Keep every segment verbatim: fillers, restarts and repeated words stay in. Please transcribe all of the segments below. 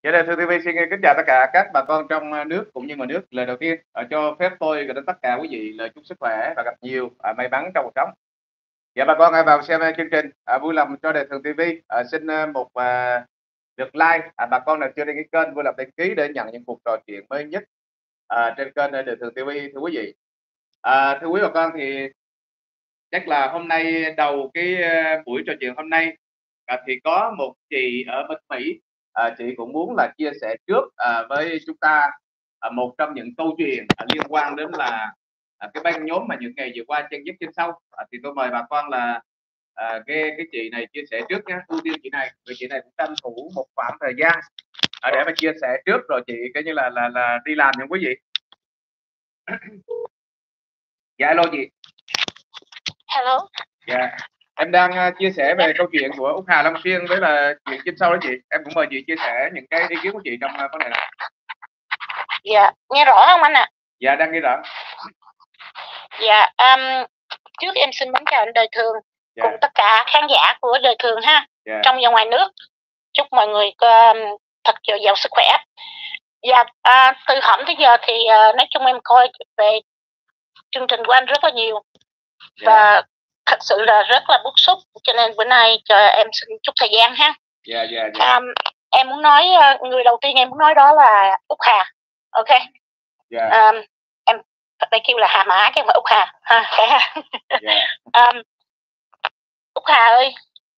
Dạ, Đài Thường ti vi xin kính chào tất cả các bà con trong nước cũng như ngoài nước. Lời đầu tiên, ờ, cho phép tôi gửi đến tất cả quý vị lời chúc sức khỏe và gặp nhiều à, may mắn trong cuộc sống. Dạ, bà con hãy vào xem chương trình. À, vui lòng cho Đài Thường ti vi à, xin một à, lượt like. À, bà con nào chưa đăng ký kênh vui lòng đăng ký để nhận những cuộc trò chuyện mới nhất à, trên kênh Đài Thường ti vi thưa quý vị. À, thưa quý bà con thì chắc là hôm nay đầu cái buổi trò chuyện hôm nay à, thì có một chị ở bên Mỹ. À, chị cũng muốn là chia sẻ trước à, với chúng ta à, một trong những câu chuyện à, liên quan đến là à, cái băng nhóm mà những ngày vừa qua chân dứt chân sau. À, thì tôi mời bà con là à, cái cái chị này chia sẻ trước nhé, ưu tiên chị này, vì chị này cũng tranh thủ một khoảng thời gian à, để mà chia sẻ trước rồi chị coi như là là là đi làm nha quý vị. Dạ hello chị. Hello. Dạ. Em đang uh, chia sẻ về câu chuyện của Úc Hà Long Xuyên với là chuyện chim sâu đó chị. Em cũng mời chị chia sẻ những cái ý kiến của chị trong uh, vấn đề này. Dạ, nghe rõ không anh ạ? À? Dạ, đang nghe rõ. Dạ, um, trước em xin mến chào anh Đời Thường dạ. cùng tất cả khán giả của Đời Thường ha, dạ. trong và ngoài nước. Chúc mọi người um, thật dồi dào sức khỏe. Dạ, uh, từ hổm tới giờ thì uh, nói chung em coi về chương trình của anh rất là nhiều. Dạ. Và thật sự là rất là bức xúc, cho nên bữa nay cho em xin chút thời gian ha. Dạ, dạ, dạ. Um, em muốn nói, người đầu tiên em muốn nói đó là Úc Hà. Ok. Dạ. Um, em đây kêu là Hà Mã chứ không phải Úc Hà ha. Dạ. um, Úc Hà ơi,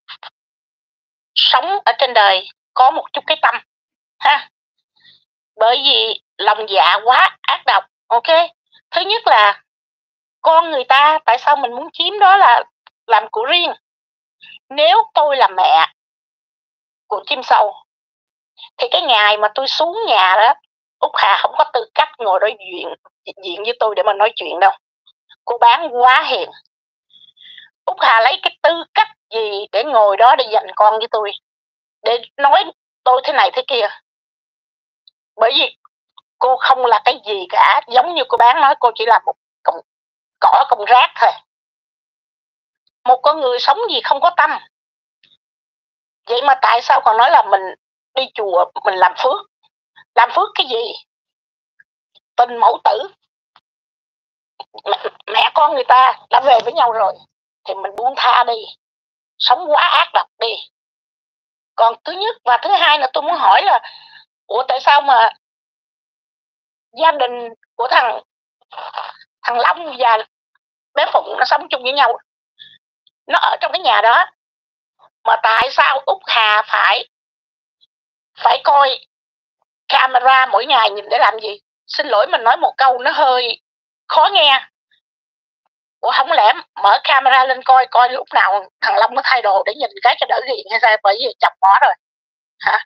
sống ở trên đời có một chút cái tâm ha, bởi vì lòng dạ quá ác độc. Ok. Thứ nhất là con người ta, tại sao mình muốn chiếm đó là làm của riêng. Nếu tôi là mẹ của chim sâu thì cái ngày mà tôi xuống nhà đó, Úc Hà không có tư cách ngồi đối diện diện với tôi để mà nói chuyện đâu. Cô bán quá hiền. Úc Hà lấy cái tư cách gì để ngồi đó để giành con với tôi, để nói tôi thế này thế kia? Bởi vì cô không là cái gì cả. Giống như cô bán nói, cô chỉ là một cọng cỏ cọng rác thôi. Một con người sống gì không có tâm. Vậy mà tại sao còn nói là mình đi chùa mình làm phước? Làm phước cái gì? Tình mẫu tử, mẹ, mẹ con người ta đã về với nhau rồi thì mình buông tha đi. Sống quá ác độc đi. Còn thứ nhất và thứ hai là tôi muốn hỏi là, ủa tại sao mà gia đình của thằng thằng Long và bé Phụng nó sống chung với nhau, nó ở trong cái nhà đó, mà tại sao Úc Hà phải phải coi camera mỗi ngày nhìn để làm gì? Xin lỗi mình nói một câu nó hơi khó nghe. Ủa không lẽ mở camera lên coi coi lúc nào thằng Long nó thay đồ để nhìn cái cho đỡ ghiền hay sao? Bởi vì chọc mỏ rồi hả?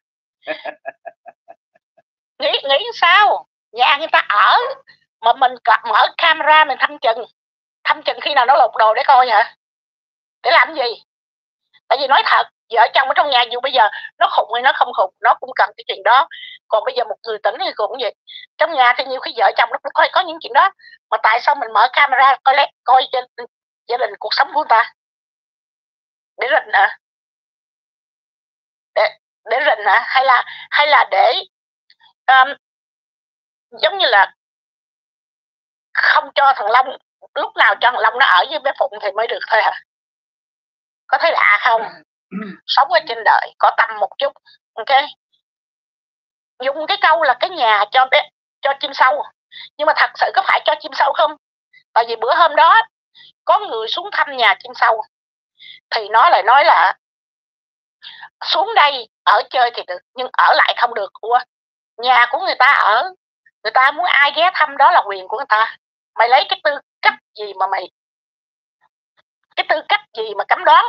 nghĩ nghĩ sao? Nhà người ta ở mà mình mở camera mình thăm chừng thăm chừng khi nào nó lột đồ để coi hả? Để làm gì? Tại vì nói thật, vợ chồng ở trong nhà dù bây giờ nó khùng hay nó không khùng, nó cũng cần cái chuyện đó. Còn bây giờ một người tỉnh thì cũng vậy. Trong nhà thì nhiều khi vợ chồng nó cũng coi có những chuyện đó, mà tại sao mình mở camera coi lét coi trên gia đình cuộc sống của người ta để rình hả? Để để rình hả? Hay là hay là để um, giống như là không cho thằng Long, lúc nào cho thằng Long nó ở với bé Phụng thì mới được thôi hả? Có thấy lạ không? Sống ở trên đời có tâm một chút. Ok. Dùng cái câu là cái nhà cho bé cho chim sâu, nhưng mà thật sự có phải cho chim sâu không? Tại vì bữa hôm đó có người xuống thăm nhà chim sâu thì nó lại nói là xuống đây ở chơi thì được, nhưng ở lại không được. Ủa, nhà của người ta ở, người ta muốn ai ghé thăm đó là quyền của người ta. Mày lấy cái tư cách gì mà mày cái tư cách gì mà cấm đoán?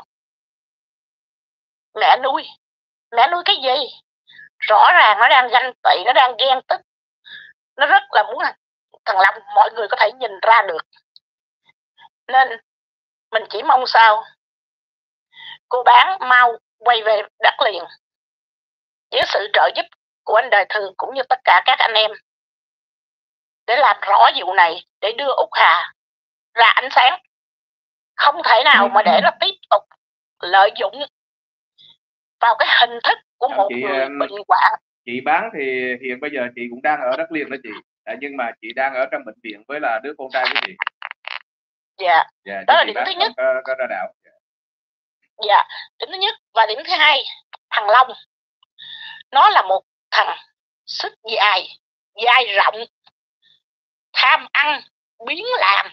Mẹ nuôi mẹ nuôi cái gì? Rõ ràng nó đang ganh tị, nó đang ghen tức, nó rất là muốn thằng Long mọi người có thể nhìn ra được. Nên mình chỉ mong sao cô bán mau quay về đất liền với sự trợ giúp của anh Đời Thường cũng như tất cả các anh em để làm rõ vụ này, để đưa Úc Hà ra ánh sáng. Không thể nào mà để nó tiếp tục lợi dụng vào cái hình thức của một chị, người bệnh hoạn. Chị bán thì hiện bây giờ chị cũng đang ở đất liền đó chị, à, nhưng mà chị đang ở trong bệnh viện với là đứa con trai của chị. Dạ, Dạ, đó chứ là chị điểm bán thứ không nhất. có, có ra đảo. Dạ, điểm thứ nhất. Và điểm thứ hai, thằng Long nó là một thằng sức dài, dài rộng, tham ăn, biến làm.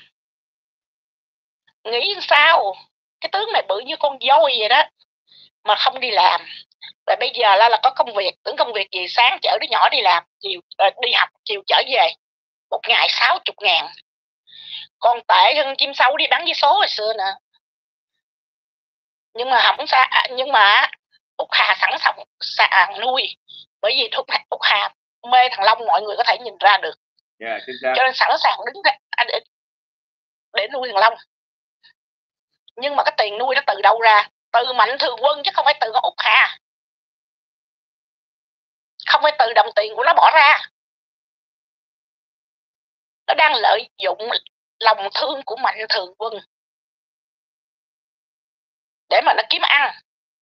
Nghĩ sao cái tướng này bự như con voi vậy đó mà không đi làm. Và bây giờ là, là có công việc, tưởng công việc gì, sáng chở đứa nhỏ đi làm, chiều uh, đi học, chiều chở về, một ngày sáu chục ngàn. Còn tệ hơn chim sâu đi bán vé số hồi xưa nè. Nhưng mà không sao, nhưng mà Úc Hà sẵn sàng nuôi, bởi vì Úc Hà mê thằng Long, mọi người có thể nhìn ra được. Yeah, chính xác. Cho nên sẵn sàng đứng ra để, để nuôi thằng Long. Nhưng mà cái tiền nuôi nó từ đâu ra? Từ Mạnh Thường Quân chứ không phải từ Úc Hà, không phải từ đồng tiền của nó bỏ ra. Nó đang lợi dụng lòng thương của Mạnh Thường Quân để mà nó kiếm ăn.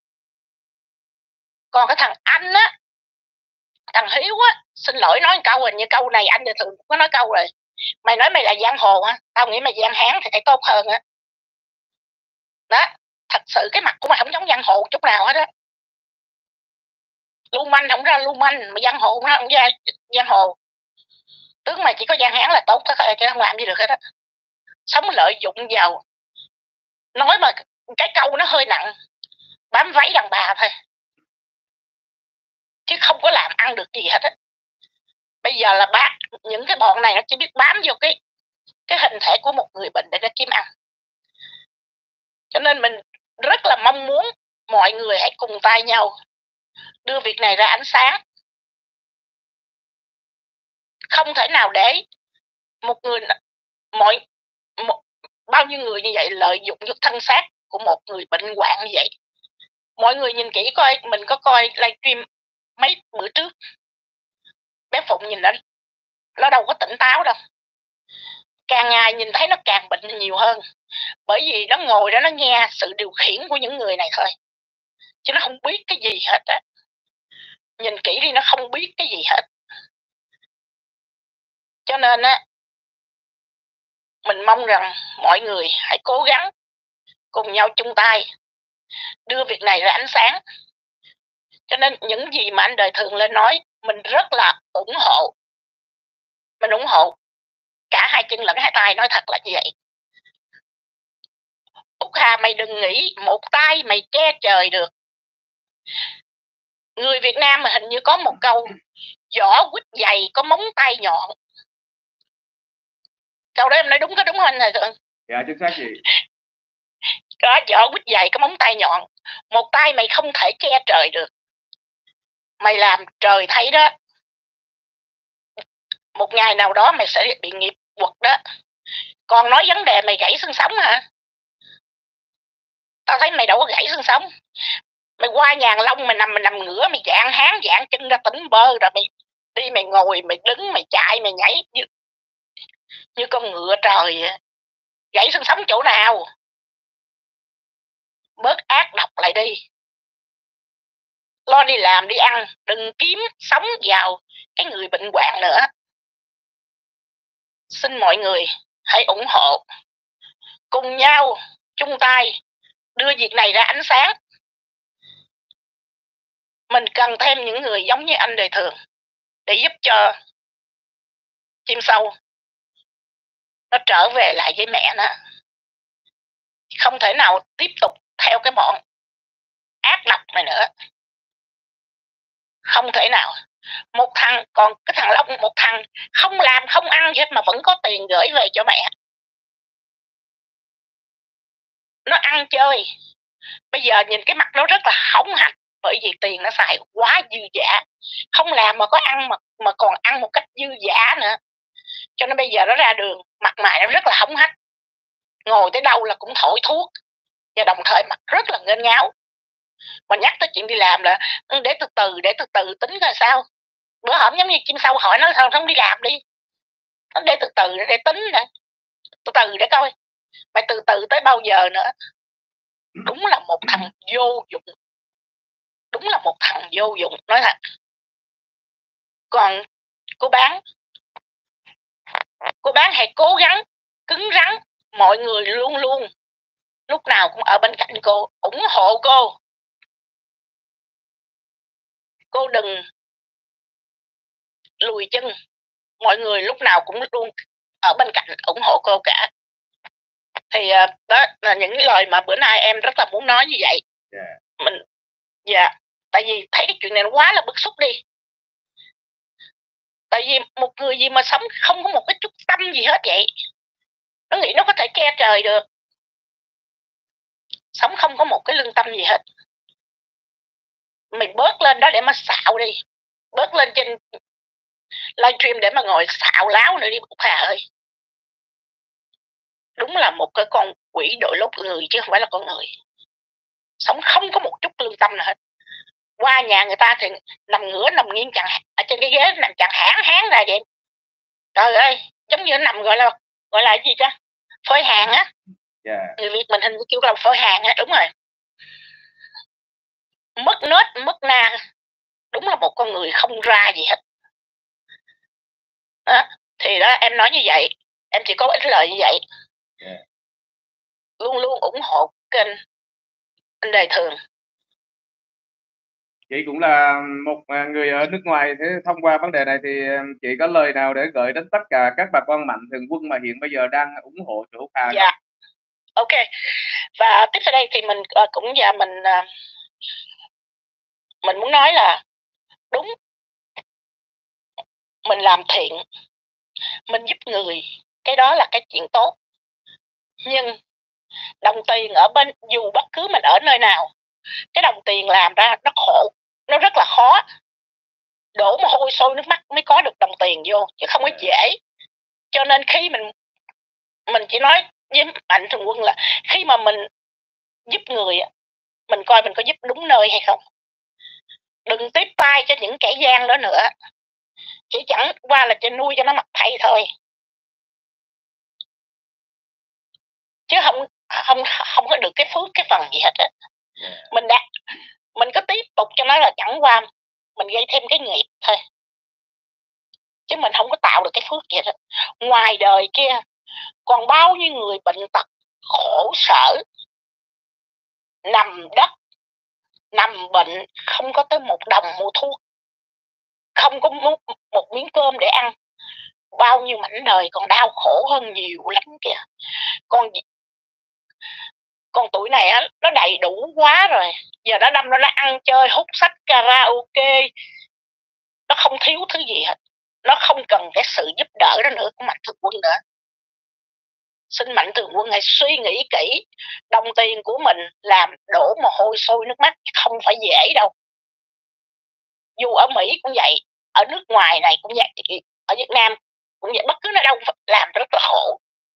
Còn cái thằng anh á, thằng Hiếu á, xin lỗi nói một câu rồi, như câu này anh thì thường có nói câu rồi. Mày nói mày là giang hồ á, tao nghĩ mày gian hán thì phải tốt hơn á. Đó, thật sự cái mặt của mày không giống giang hồ chút nào hết á. Lưu manh không ra lưu manh, mà giang hồ không ra giang hồ. Tướng mày chỉ có gian hán là tốt thôi, chứ không làm gì được hết á. Sống lợi dụng vào, nói mà cái câu nó hơi nặng, bám váy đàn bà thôi, chứ không có làm ăn được gì hết á. Bây giờ là bác, những cái bọn này nó chỉ biết bám vô cái cái hình thể của một người bệnh để nó kiếm ăn. Cho nên mình rất là mong muốn mọi người hãy cùng tay nhau đưa việc này ra ánh sáng. Không thể nào để một người, mọi một, bao nhiêu người như vậy lợi dụng cho thân xác của một người bệnh hoạn như vậy. Mọi người nhìn kỹ coi, mình có coi livestream mấy bữa trước, bé Phụng nhìn nó, nó đâu có tỉnh táo đâu. Càng ngày nhìn thấy nó càng bệnh nhiều hơn, bởi vì nó ngồi đó nó nghe sự điều khiển của những người này thôi, chứ nó không biết cái gì hết á. Nhìn kỹ đi, nó không biết cái gì hết. Cho nên á, mình mong rằng mọi người hãy cố gắng cùng nhau chung tay đưa việc này ra ánh sáng. Cho nên những gì mà anh Đời Thường lên nói, mình rất là ủng hộ. Mình ủng hộ cả hai chân lẫn hai tay, nói thật là như vậy. Úc Hà, mày đừng nghĩ một tay mày che trời được. Người Việt Nam mà hình như có một câu, vỏ quýt dày có móng tay nhọn. Câu đó em nói đúng có đúng không anh Đời Thường? Dạ, chính xác chị. Có vỏ quýt dày có móng tay nhọn. Một tay mày không thể che trời được. Mày làm trời thấy đó, một ngày nào đó mày sẽ bị nghiệp quật đó. Còn nói vấn đề mày gãy xương sống hả? Tao thấy mày đâu có gãy xương sống. Mày qua nhà Long mày nằm mày nằm ngửa, mày dạng háng dạng chân ra tỉnh bơ, rồi mày đi mày ngồi mày đứng mày chạy mày nhảy như, như con ngựa trời. Gãy xương sống chỗ nào? Bớt ác độc lại đi, lo đi làm đi ăn, đừng kiếm sống vào cái người bệnh hoạn nữa. Xin mọi người hãy ủng hộ, cùng nhau chung tay đưa việc này ra ánh sáng. Mình cần thêm những người giống như anh Đời Thường để giúp cho chim sâu nó trở về lại với mẹ nó. Không thể nào tiếp tục theo cái bọn ác độc này nữa. Không thể nào. Một thằng, còn cái thằng Long, một thằng không làm không ăn hết mà vẫn có tiền gửi về cho mẹ. Nó ăn chơi. Bây giờ nhìn cái mặt nó rất là hống hách, bởi vì tiền nó xài quá dư dả. Không làm mà có ăn mà, mà còn ăn một cách dư dả nữa. Cho nên bây giờ nó ra đường, mặt mày nó rất là hống hách, ngồi tới đâu là cũng thổi thuốc, và đồng thời mặt rất là nghênh ngáo. Mà nhắc tới chuyện đi làm là để từ từ, để từ từ tính coi sao. Bữa hổm giống như chim sâu hỏi nó sao không đi làm đi, nó để từ từ để tính nè, từ từ để coi mày từ từ tới bao giờ nữa. Đúng là một thằng vô dụng, đúng là một thằng vô dụng, nói thật. Còn cô bán, cô bán hãy cố gắng cứng rắn, mọi người luôn luôn lúc nào cũng ở bên cạnh cô, ủng hộ cô. Cô đừng lùi chân, mọi người lúc nào cũng luôn ở bên cạnh ủng hộ cô cả. Thì đó là những cái lời mà bữa nay em rất là muốn nói như vậy. Yeah. Mình dạ, tại vì thấy cái chuyện này nó quá là bức xúc đi. Tại vì một người gì mà sống không có một cái chút tâm gì hết vậy, nó nghĩ nó có thể che trời được, sống không có một cái lương tâm gì hết. Mình bớt lên đó để mà xạo đi, bớt lên trên livestream để mà ngồi xạo láo nữa đi Út Hà ơi. Đúng là một cái con quỷ đội lốt người chứ không phải là con người. Sống không có một chút lương tâm nào hết. Qua nhà người ta thì nằm ngửa nằm nghiêng chẳng ở trên cái ghế nằm chẳng hãng háng ra vậy. Trời ơi, giống như nằm gọi là gọi là cái gì chứ? Phơi hàng á. Yeah. Người Việt mình hình như kêu là phơi hàng á, đúng rồi. Mất nết, mất na. Đúng là một con người không ra gì hết. Đó. Thì đó em nói như vậy, em chỉ có ít lời như vậy. Yeah. Luôn luôn ủng hộ kênh anh Đời Thường. Chị cũng là một người ở nước ngoài, thế thông qua vấn đề này thì chị có lời nào để gửi đến tất cả các bà con mạnh thường quân mà hiện bây giờ đang ủng hộ chỗ Út Hà không? Dạ. Ok. Và tiếp sau đây thì mình cũng và mình mình muốn nói là đúng, mình làm thiện, mình giúp người, cái đó là cái chuyện tốt. Nhưng đồng tiền ở bên, dù bất cứ mình ở nơi nào, cái đồng tiền làm ra nó khổ, nó rất là khó. Đổ mồ hôi sôi nước mắt mới có được đồng tiền vô, chứ không có dễ. Cho nên khi mình mình chỉ nói với mạnh thường quân là khi mà mình giúp người, mình coi mình có giúp đúng nơi hay không. Đừng tiếp tay cho những kẻ gian đó nữa. Chỉ chẳng qua là cho nuôi cho nó mặt thầy thôi, chứ không không không có được cái phước cái phần gì hết á. Mình đã mình có tiếp tục cho nó là chẳng qua mình gây thêm cái nghiệp thôi, chứ mình không có tạo được cái phước gì hết. Ngoài đời kia còn bao nhiêu người bệnh tật khổ sở, nằm đất nằm bệnh, không có tới một đồng mua thuốc, không có một, một miếng cơm để ăn. Bao nhiêu mảnh đời còn đau khổ hơn nhiều lắm kìa. Còn còn tuổi này á, nó đầy đủ quá rồi. Giờ nó đâm nó nó ăn chơi hút sách karaoke, nó không thiếu thứ gì hết. Nó không cần cái sự giúp đỡ đó nữa của mạnh thường quân nữa. Xin mạnh thường quân hãy suy nghĩ kỹ. Đồng tiền của mình làm đổ mồ hôi sôi nước mắt, không phải dễ đâu. Dù ở Mỹ cũng vậy, ở nước ngoài này cũng vậy, ở Việt Nam cũng vậy, bất cứ nơi đâu làm rất là khổ.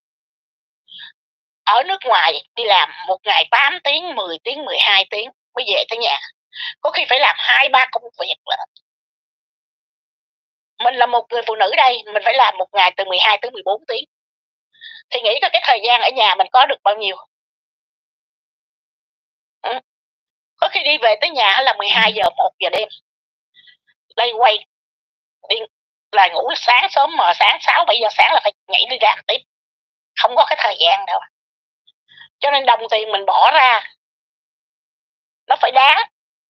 Ở nước ngoài đi làm một ngày tám tiếng, mười tiếng, mười hai tiếng mới về tới nhà. Có khi phải làm hai ba công việc là. Mình là một người phụ nữ đây, mình phải làm một ngày từ mười hai tới mười bốn tiếng. Thì nghĩ có cái thời gian ở nhà mình có được bao nhiêu. Ừ. Có khi đi về tới nhà là mười hai giờ, một giờ đêm. Đây quay đi là ngủ sáng sớm mà sáng sáu bảy giờ sáng là phải nhảy đi làm tiếp. Không có cái thời gian đâu. Cho nên đồng tiền mình bỏ ra nó phải đáng.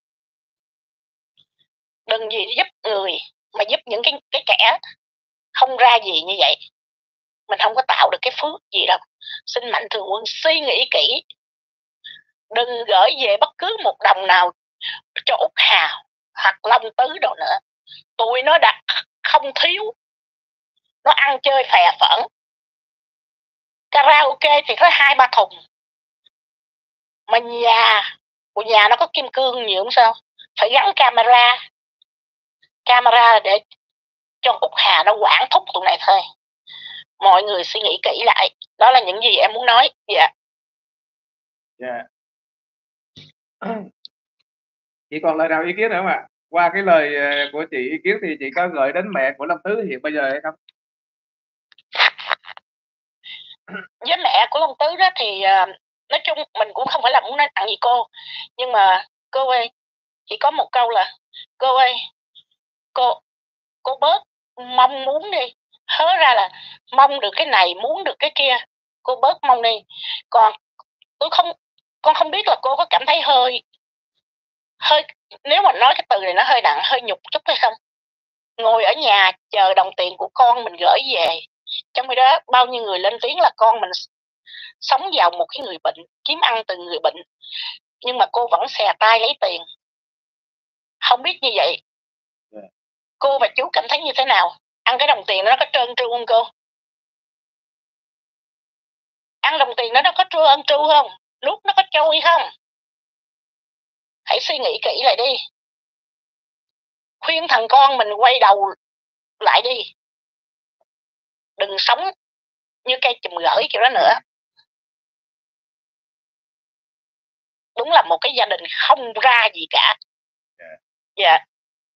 Đừng gì giúp người mà giúp những cái cái kẻ không ra gì như vậy. Mình không có tạo được cái phước gì đâu. Xin mạnh thường quân suy nghĩ kỹ. Đừng gửi về bất cứ một đồng nào cho Út Hà hoặc Long Tứ đâu nữa. Tụi nó đã không thiếu, nó ăn chơi phè phỡn. Karaoke thì có hai ba thùng, mà nhà của nhà nó có kim cương nhiều không sao, phải gắn camera. Camera để cho Út Hà nó quản thúc tụi này thôi. Mọi người suy nghĩ kỹ lại. Đó là những gì em muốn nói. Dạ. Dạ. Chị còn lời nào ý kiến nữa không ạ? Qua cái lời của chị ý kiến thì chị có gửi đến mẹ của Long Tứ hiện bây giờ hay không? Với mẹ của Long Tứ đó thì nói chung mình cũng không phải là muốn nói nặng gì cô, nhưng mà cô ơi, chỉ có một câu là cô ơi, cô cô mong muốn đi, hớ ra là mong được cái này, muốn được cái kia, cô bớt mong đi. Còn tôi không, con không biết là cô có cảm thấy hơi hơi nếu mà nói cái từ này nó hơi nặng, hơi nhục chút hay không? Ngồi ở nhà chờ đồng tiền của con mình gửi về, trong khi đó bao nhiêu người lên tiếng là con mình sống vào một cái người bệnh, kiếm ăn từ người bệnh, nhưng mà cô vẫn xè tay lấy tiền. Không biết như vậy yeah. Cô và chú cảm thấy như thế nào? Ăn cái đồng tiền đó nó có trơn tru không cô? Ăn đồng tiền đó nó có trơn tru không? Nuốt nó có trôi không? Hãy suy nghĩ kỹ lại đi. Khuyên thằng con mình quay đầu lại đi, đừng sống như cây chùm gửi kiểu đó nữa. Đúng là một cái gia đình không ra gì cả. Dạ yeah.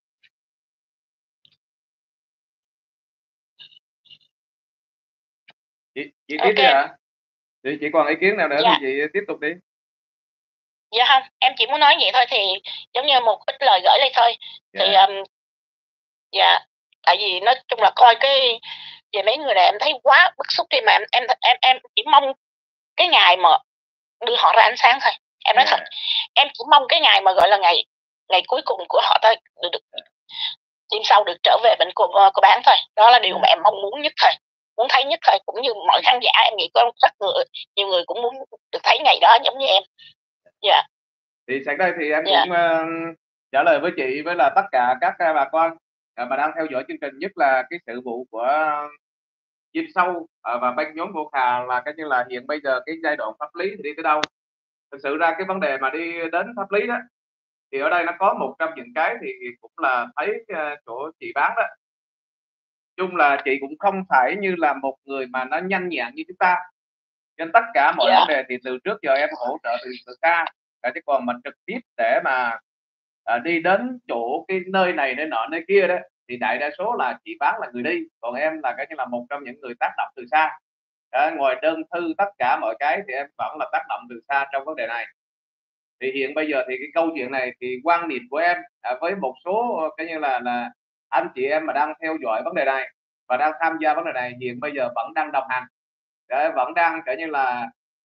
Chị, chị okay. Tiếp đi hả? Chị, chị còn ý kiến nào nữa dạ. Thì chị tiếp tục đi. Dạ không, em chỉ muốn nói vậy thôi, thì giống như một ít lời gửi lên thôi. Dạ. Thì um, dạ, tại vì nói chung là coi cái về mấy người này em thấy quá bức xúc, khi mà em em em em chỉ mong cái ngày mà đưa họ ra ánh sáng thôi. Em nói yeah. thật, em chỉ mong cái ngày mà gọi là ngày ngày cuối cùng của họ thôi, được, được chim sau được trở về bên cô cô bán thôi. Đó là điều yeah. mà em mong muốn nhất thôi, muốn thấy nhất thôi, cũng như mọi khán giả em nghĩ có rất người nhiều người cũng muốn được thấy ngày đó giống như em. Dạ. Yeah. Thì sẵn đây thì em yeah. cũng uh, trả lời với chị với là tất cả các uh, bà con uh, mà đang theo dõi chương trình, nhất là cái sự vụ của uh, chim sâu uh, và băng nhóm Vô Khà, là cái như là hiện bây giờ cái giai đoạn pháp lý thì đi tới đâu. Thực sự ra cái vấn đề mà đi đến pháp lý đó thì ở đây nó có một trong những cái thì cũng là thấy uh, chỗ chị bán đó, chung là chị cũng không phải như là một người mà nó nhanh nhẹn như chúng ta, nên tất cả mọi yeah. vấn đề thì từ trước giờ em hỗ trợ từ từ xa, chứ còn mình trực tiếp để mà à, đi đến chỗ cái nơi này nơi nọ nơi kia đó thì đại đa số là chị bán là người đi, còn em là cái như là một trong những người tác động từ xa. À, ngoài đơn thư tất cả mọi cái thì em vẫn là tác động từ xa trong vấn đề này. Thì hiện bây giờ thì cái câu chuyện này thì quan niệm của em à, với một số cái như là là anh chị em mà đang theo dõi vấn đề này và đang tham gia vấn đề này hiện bây giờ vẫn đang đồng hành, để vẫn đang kiểu như là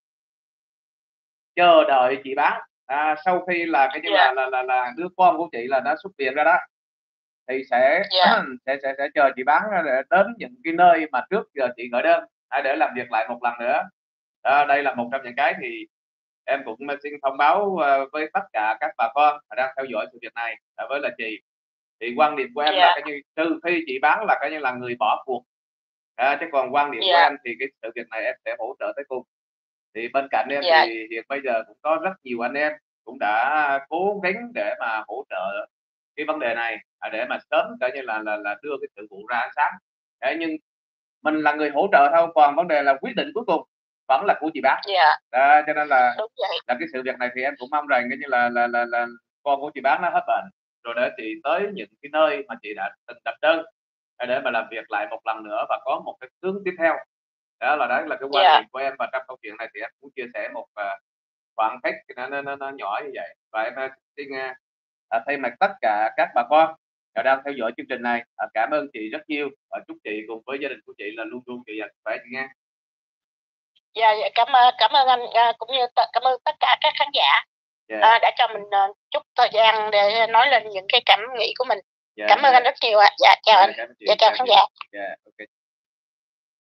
chờ đợi chị bán. À, sau khi là cái như yeah. là, là là là đứa con của chị là đã xuất viện ra đó thì sẽ yeah. sẽ sẽ sẽ chờ chị bán để đến những cái nơi mà trước giờ chị gửi đơn để làm việc lại một lần nữa. À, đây là một trong những cái thì em cũng xin thông báo với tất cả các bà con đang theo dõi sự việc này với là chị, thì quan điểm của em yeah. là cái như trừ khi chị bán là cái như là người bỏ cuộc, à, chứ còn quan điểm yeah. của em thì cái sự việc này em sẽ hỗ trợ tới cùng. Thì bên cạnh em yeah. thì hiện bây giờ cũng có rất nhiều anh em cũng đã cố gắng để mà hỗ trợ cái vấn đề này để mà sớm coi như là là là đưa cái sự vụ ra ánh sáng. Đấy, nhưng mình là người hỗ trợ thôi, còn vấn đề là quyết định cuối cùng vẫn là của chị bác. Yeah. À, cho nên là là cái sự việc này thì em cũng mong rằng cái như là là là, là con của chị bác nó hết bệnh rồi để chị tới những cái nơi mà chị đã từng đặt đơn để mà làm việc lại một lần nữa và có một cái hướng tiếp theo. Đó là đấy là cái quan điểm yeah. của em, và trong câu chuyện này thì em cũng chia sẻ một uh, khoảng cách nó, nó, nó, nó nhỏ như vậy. Và em uh, xin uh, thay mặt tất cả các bà con đang theo dõi chương trình này uh, cảm ơn chị rất nhiều và chúc chị cùng với gia đình của chị là luôn luôn chị dành khỏe chị nghe. Dạ, dạ cảm ơn cảm ơn anh uh, cũng như t- cảm ơn tất cả các khán giả yeah. uh, đã cho mình uh, chút thời gian để nói lên những cái cảm nghĩ của mình. Yeah, cảm yeah. ơn anh rất nhiều ạ. Dạ chào yeah, anh. Dạ chào khán giả. Yeah, okay.